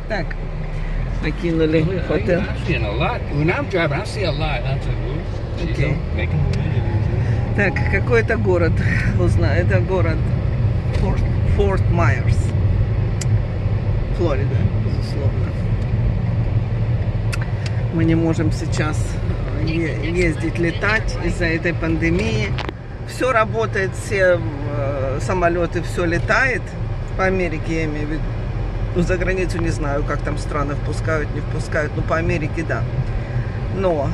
Так, покинули хотел. When I'm driving, I see a lot. I said, well, she's Okay. making a video. Так, какой это город? Узнаю. Это город Форт Майерс, Флорида, безусловно. Мы не можем сейчас ездить, летать из-за этой пандемии. Все работает, все самолеты, все летает. По Америке, я имею в виду. Ну, за границу не знаю, как там страны впускают, не впускают. Но по Америке, да. Но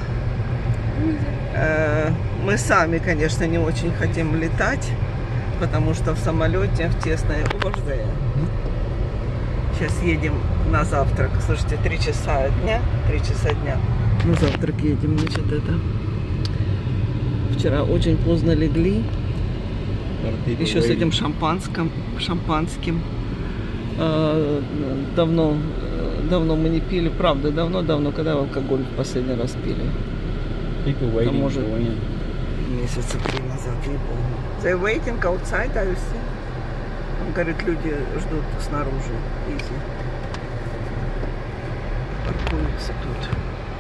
мы сами, конечно, не очень хотим летать, потому что в самолете в тесное ужде. Сейчас едем на завтрак. Слушайте, 3 часа дня. 3 часа дня. На завтрак едем, значит, это. Вчера очень поздно легли. Еще с этим шампанским. Давно мы не пили, правда, давно, когда алкоголь в последний раз пили. А может, месяца 3 назад, не помню. They're waiting outside, I see. Он говорит, люди ждут снаружи. Изи. Паркуются тут.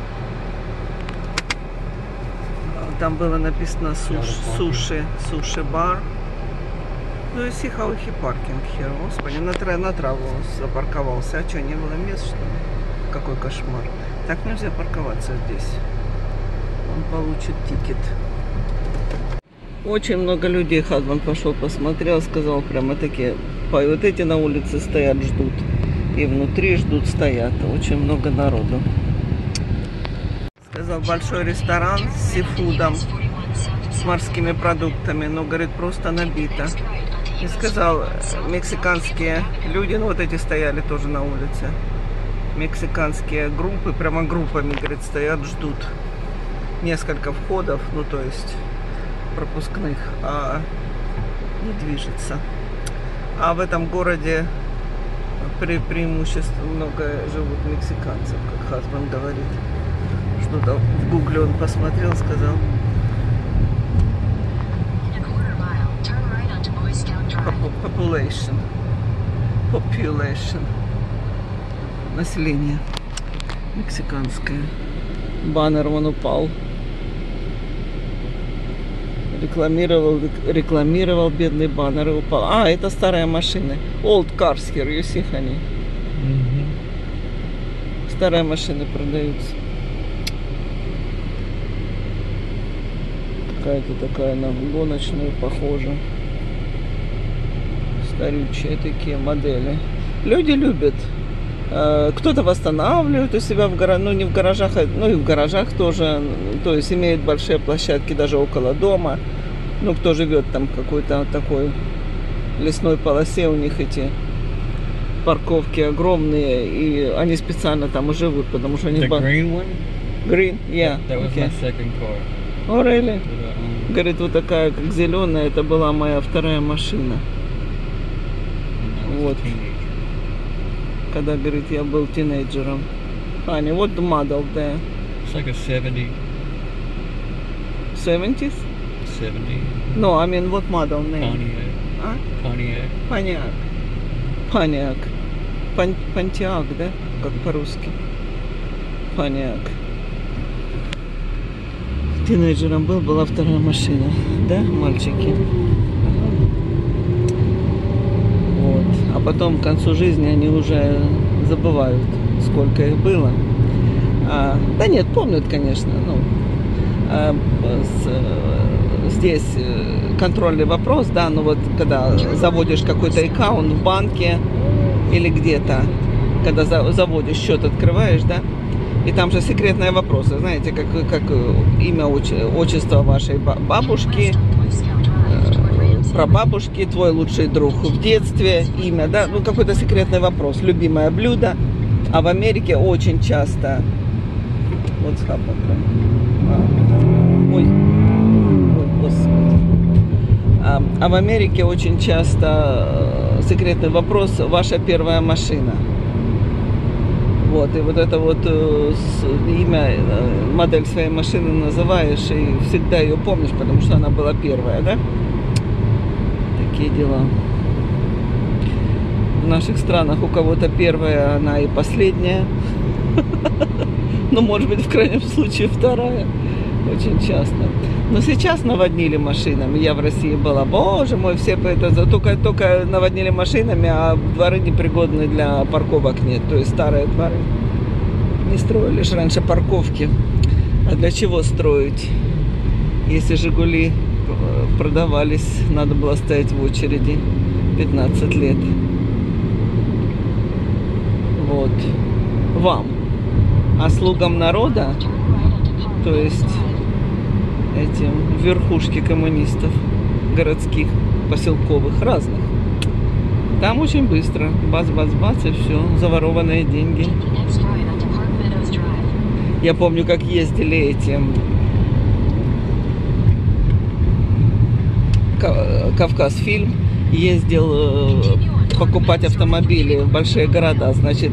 Там было написано суши-бар. Ну, you see how he parking here. Господи, на траву запарковался. А что, не было мест, что ли? Какой кошмар. Так нельзя парковаться здесь. Он получит тикет. Очень много людей. Хазбанд пошел, посмотрел, сказал прямо такие. Вот эти на улице стоят, ждут. И внутри ждут, стоят. Очень много народу. Сказал, большой ресторан с сифудом, с морскими продуктами. Но, говорит, просто набито. И сказал, мексиканские люди, ну вот эти стояли тоже на улице. Мексиканские группы, прямо группами, говорит, стоят, ждут. Несколько входов, ну то есть пропускных, а не движется. А в этом городе преимущественно много живут мексиканцев, как Хазбанд говорит. Что-то в гугле он посмотрел, сказал. Population. Население мексиканское. Баннер он упал. Рекламировал бедный баннер и упал. А, это старая машина. Old cars here, you see, honey. Старые машины продаются. Какая-то такая на гоночную похожа. Старючие такие модели. Люди любят. Кто-то восстанавливает у себя в гаражах, ну не в гаражах, ну и в гаражах тоже. То есть имеют большие площадки даже около дома. Ну кто живет там в какой-то такой лесной полосе, у них эти парковки огромные, и они специально там и живут, потому что они... Green one? Green, yeah. That was my second car. Oh, really? Говорит, вот такая, как зеленая, это была моя вторая машина. Вот. Когда, говорит, я был тинейджером. Honey, what the model there? It's like a 70. 70s? 70. No, I mean, what model name? Pontiac. А? Pontiac. Pontiac. Pontiac, да? Как по-русски. Pontiac. Тинейджером была вторая машина. Да, мальчики? А потом к концу жизни они уже забывают, сколько их было. Да нет, помнят, конечно. Ну, здесь контрольный вопрос, да, но вот когда заводишь какой-то аккаунт в банке или где-то, когда заводишь счет, открываешь, да, и там же секретные вопросы, знаете, как имя, отчество вашей бабушки, прабабушки, твой лучший друг в детстве, имя, да, ну какой-то секретный вопрос, любимое блюдо. А в Америке очень часто, вот схапа, ой, господи, а в Америке очень часто секретный вопрос, ваша первая машина. Вот, и вот это вот имя, модель своей машины называешь, и всегда ее помнишь, потому что она была первая, да? Такие дела. в наших странах у кого-то первая, она и последняя. Ну, может быть, в крайнем случае вторая. Очень часто. Но сейчас наводнили машинами. Я в России была. Боже мой, все это только наводнили машинами, а дворы непригодны для парковок нет. То есть старые дворы. Не строили же раньше парковки. А для чего строить? Если «Жигули» продавались, надо было стоять в очереди 15 лет. Вот. Вам. А слугам народа, то есть этим верхушки коммунистов городских, поселковых, разных, там очень быстро. Бац-бац-бац, и все. Заворованные деньги. Я помню, как ездили этим Кавказфильм, ездил покупать автомобили в большие города. Значит,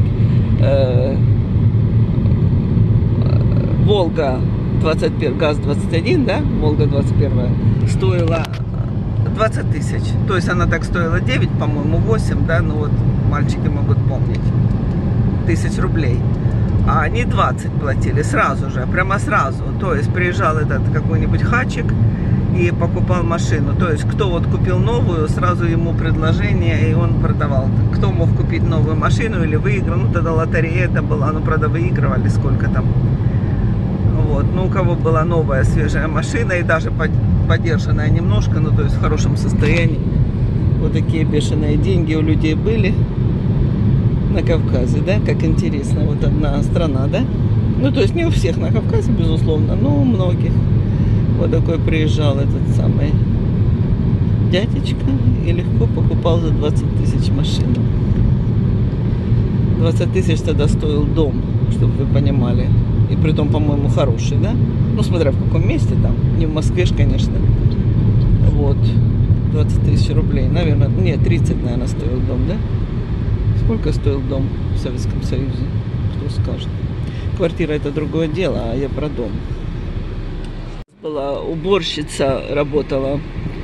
Волга 21, ГАЗ-21, да? Волга 21 стоила 20 тысяч. То есть она так стоила 9, по-моему, 8, да? Ну вот мальчики могут помнить. Тысяч рублей. А они 20 платили сразу же, прямо сразу. То есть приезжал этот какой-нибудь хачик и покупал машину. То есть кто вот купил новую, сразу ему предложение, и он продавал. Кто мог купить новую машину или выиграл, ну тогда лотерея это была, ну правда выигрывали сколько там. Вот. Ну у кого была новая свежая машина и даже подержанная немножко, ну то есть в хорошем состоянии. Вот такие бешеные деньги у людей были на Кавказе, да, как интересно, вот одна страна, да. Ну то есть не у всех на Кавказе, безусловно, но у многих. Вот такой приезжал этот самый дядечка и легко покупал за 20 тысяч машину. 20 тысяч тогда стоил дом, чтобы вы понимали. И притом, по-моему, хороший, да? Ну, смотря в каком месте там. Не в Москве ж, конечно. Вот. 20 тысяч рублей. Наверное, нет, 30, наверное, стоил дом, да? Сколько стоил дом в Советском Союзе? Кто скажет? Квартира это другое дело, а я про дом. Была уборщица, работала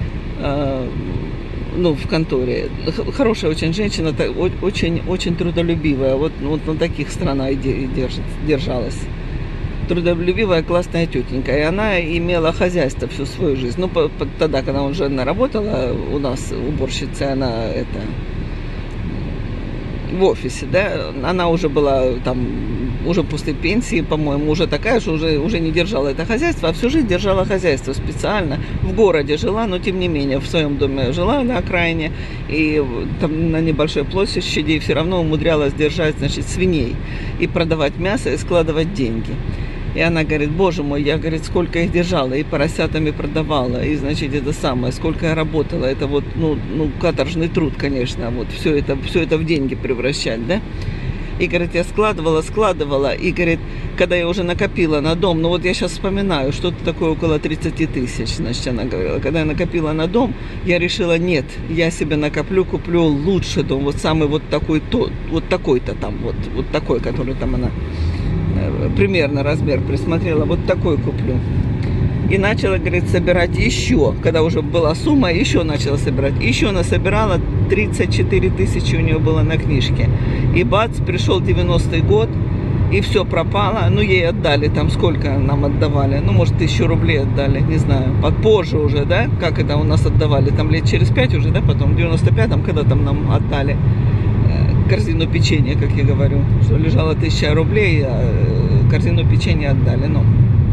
ну, в конторе. Хорошая очень женщина, очень трудолюбивая. Вот на таких странах и держалась. Трудолюбивая, классная тетенька. И она имела хозяйство всю свою жизнь. Ну, тогда, когда уже она работала у нас, уборщицей, она это в офисе, да, она уже была там, уже после пенсии, по-моему, уже такая, что уже не держала это хозяйство, а всю жизнь держала хозяйство специально. В городе жила, но тем не менее в своем доме жила на окраине, и там на небольшой площади все равно умудрялась держать, значит, свиней и продавать мясо и складывать деньги. И она говорит, боже мой, я, говорит, сколько их держала, и поросятами продавала, и, значит, это самое, сколько я работала, это вот, ну каторжный труд, конечно, вот, все это в деньги превращать, да. И, говорит, я складывала, и, говорит, когда я уже накопила на дом, ну вот я сейчас вспоминаю, что-то такое около 30 тысяч, значит, она говорила, когда я накопила на дом, я решила, нет, я себе накоплю, куплю лучший дом, вот самый вот такой-то, вот такой-то там, вот такой, который там она примерно размер присмотрела, вот такой куплю. И начала, говорит, собирать еще, когда уже была сумма, еще начала собирать. Еще она собирала, 34 тысячи у нее было на книжке. И бац, пришел 90-й год, и все пропало. Ну, ей отдали там, сколько нам отдавали? Ну, может, 1000 рублей отдали, не знаю. Позже уже, да, как это у нас отдавали? Там лет через 5 уже, да, потом в 95-м, когда там нам отдали корзину печенья, как я говорю, что лежало 1000 рублей, а корзину печенья отдали, ну.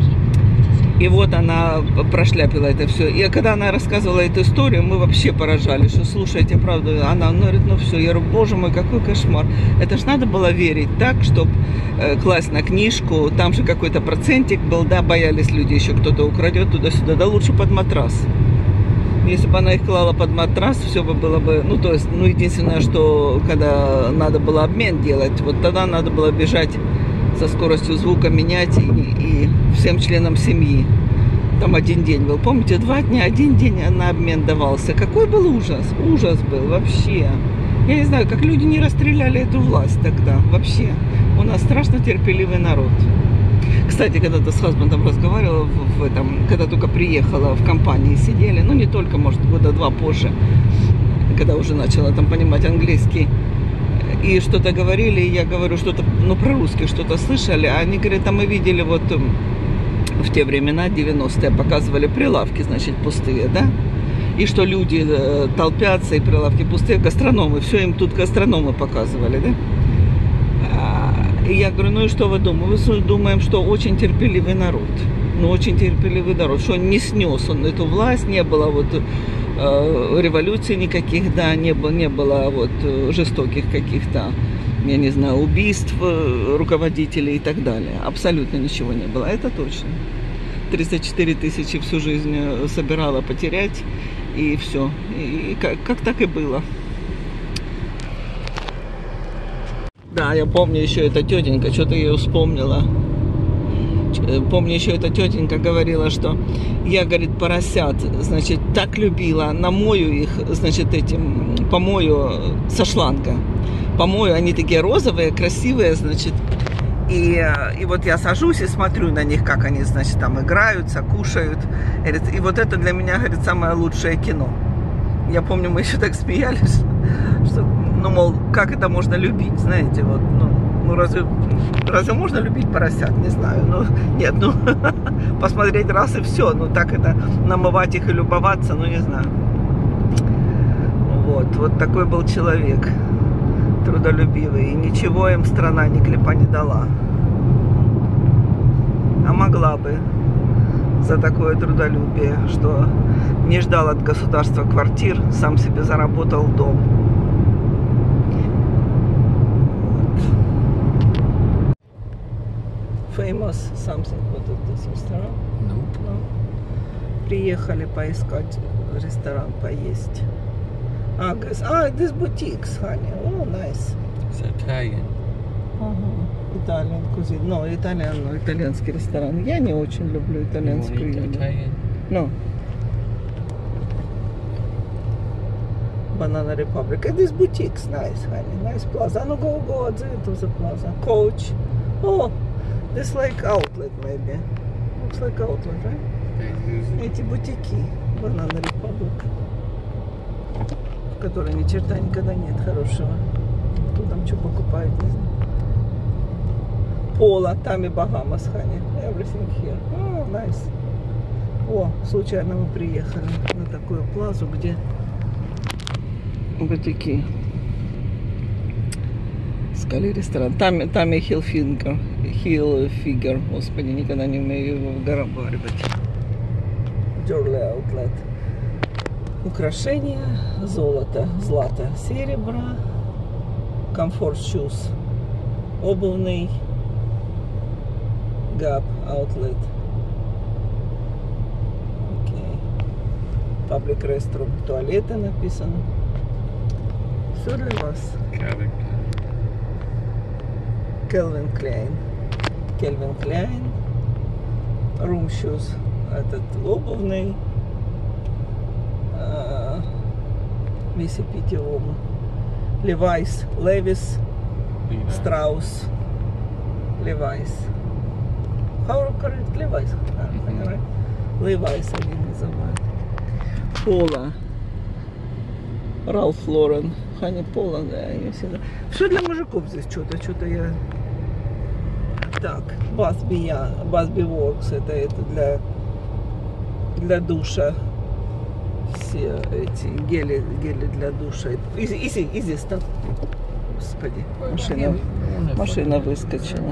И вот она прошляпила это все. И когда она рассказывала эту историю, мы вообще поражались, что, слушайте, правда, она говорит, ну все, я говорю, боже мой, какой кошмар. Это ж надо было верить так, чтобы класть на книжку, там же какой-то процентик был, да, боялись люди, еще кто-то украдет туда-сюда, да лучше под матрас. Если бы она их клала под матрас, все бы было бы, ну, то есть, ну, единственное, что, когда надо было обмен делать, вот тогда надо было бежать со скоростью звука, менять и всем членам семьи. Там один день был, помните, 2 дня, 1 день на обмен давался. Какой был ужас, ужас был вообще. Я не знаю, как люди не расстреляли эту власть тогда, вообще. У нас страшно терпеливый народ. Кстати, когда-то с хазбандом разговаривала в этом, когда только приехала, в компании сидели, ну не только, может, года 2 позже, когда уже начала там понимать английский. и что-то говорили, и я говорю что-то, ну, про русских что-то слышали, а они говорят, а мы видели вот в те времена, 90-е, показывали прилавки, значит, пустые, да, и что люди толпятся, и прилавки пустые, гастрономы, все им тут гастрономы показывали, да. И я говорю, ну и что вы думаете? Мы думаем, что очень терпеливый народ. Ну, очень терпеливый народ, что он не снес он эту власть, не было вот революций никаких, да, не было вот жестоких каких-то, я не знаю, убийств руководителей и так далее. Абсолютно ничего не было, это точно. 34 тысячи всю жизнь собирала потерять, и все. И как так и было. Да, я помню еще эта тетенька, что-то я ее вспомнила. Помню, еще эта тетенька говорила, что я, говорит, поросят, значит, так любила, намою их, значит, этим, помою со шланга. Помою, они такие розовые, красивые, значит. И вот я сажусь и смотрю на них, как они, значит, там играются, кушают. И вот это для меня, говорит, самое лучшее кино. Я помню, мы еще так смеялись, что, ну, мол, как это можно любить, знаете, вот, ну разве можно любить поросят, не знаю, ну, нет, ну, посмотреть раз и все, ну, так это, намывать их и любоваться, ну, не знаю. Вот такой был человек, трудолюбивый, и ничего им страна ни клепа не дала. А могла бы за такое трудолюбие, что не ждал от государства квартир, сам себе заработал дом. Famous something, вот это ресторан? Nope. No. Приехали поискать ресторан, поесть. This boutiques, honey. Oh, nice. It's Italian. Итальян кузин. No, итальянский ресторан. Я не очень люблю итальянскую еду. No. Banana Republic. And this boutiques, nice, honey. Nice plaza. No, go to the plaza. Coach. Oh, this like outlet maybe. Looks like outlet, right? Эти бутики. Banana Republic. В которой ни черта никогда нет хорошего. Кто там что покупает, не знаю. Пола, там и Багамас, honey. Everything here. Oh, nice. О, случайно мы приехали на такую плазу, где бутики. Искали ресторан. Там и Хиллфигер. Господи, никогда не умею его выговаривать. Jewelry Outlet. Украшения, золото, серебро. Comfort Shoes. Обувный. Gap Outlet. Окей. Public Restroom. Туалеты написано. Все для вас. Calvin Klein. Room Shoes. Этот обувный. Mississippi оба. Levi's. Strauss. Levi's. How correct? Levi's. Right? Levi's они называют. Пола. Ральф Лорен. Хани Пола, да, я всегда. Все для мужиков здесь что-то я. Так, Busby Works, это для душа. Все эти гели для душа. Изи, стоп. Господи, машина выскочила.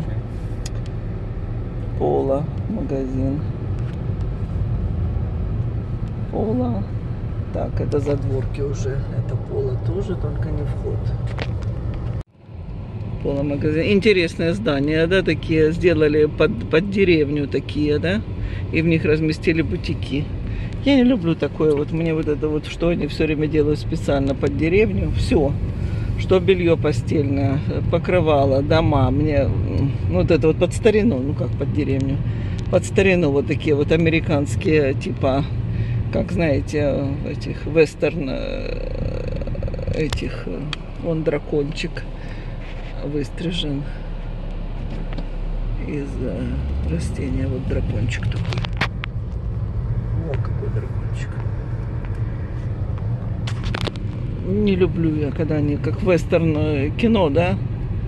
Пола, магазин. Пола. Так, это задворки уже. Это Пола тоже, только не вход. Пола магазин. Интересное здание, да, такие сделали под деревню такие, да, и в них разместили бутики. Я не люблю такое, вот мне вот это вот, что они все время делают специально под деревню. Все, что белье постельное, покрывало, дома, мне, вот это вот под старину, ну как под деревню, под старину вот такие вот американские, типа, как знаете, этих вестерн, этих, вон дракончик выстрижен из растения, вот дракончик такой. О, какой дракончик. Не люблю я, когда они как вестерн кино, да?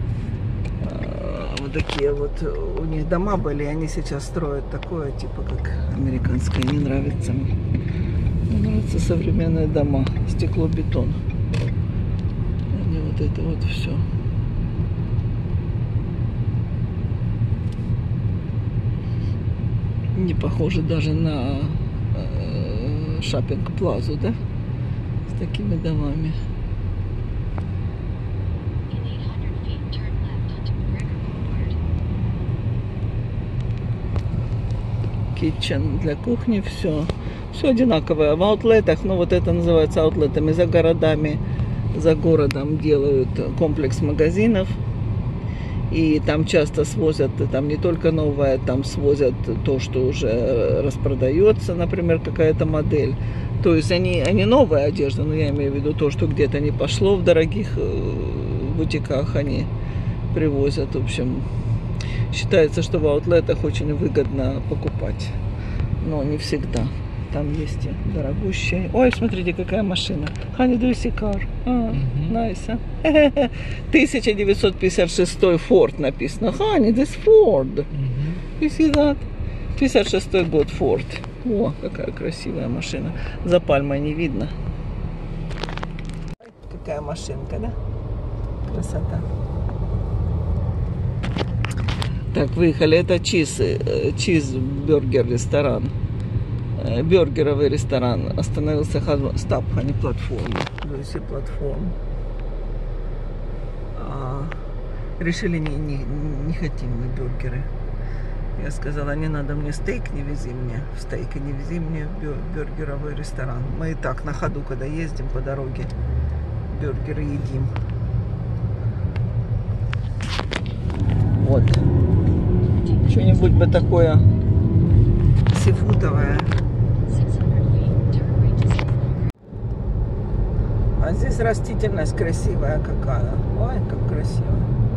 Вот такие вот у них дома были, и они сейчас строят такое, типа как американское. Не нравится мне. Мне нравятся современные дома, стекло-бетон. А не вот это вот все. Не похоже даже на шоппинг-плазу, да? С такими домами. Kitchen для кухни, все. Все одинаковое. В аутлетах, ну вот это называется аутлетами, за городами, за городом делают комплекс магазинов. И там часто свозят, там не только новое, там свозят то, что уже распродается, например, какая-то модель. То есть они новая одежда, но я имею в виду то, что где-то не пошло в дорогих бутиках, они привозят. В общем, считается, что в аутлетах очень выгодно покупать, но не всегда. Там есть и дорогущие. Ой, смотрите, какая машина. Honey, do you see car? Nice, а? 1956 Ford написано. Honey, this Ford. You see that? 56 год Ford. О, какая красивая машина. За пальмой не видно. Какая машинка, да? Красота. Так, выехали. Это чизбургер ресторан. Бюргеровый ресторан. Остановился Стоп, а не платформа. Здесь платформа. Решили, не хотим мы бюргеры. Я сказала, не надо мне стейк, не вези мне в стейк, и не вези мне в бюргеровый ресторан. Мы и так на ходу, когда ездим по дороге, бюргеры едим. Вот. Что-нибудь бы такое сифудовое. А здесь растительность красивая какая. Ой, как красиво.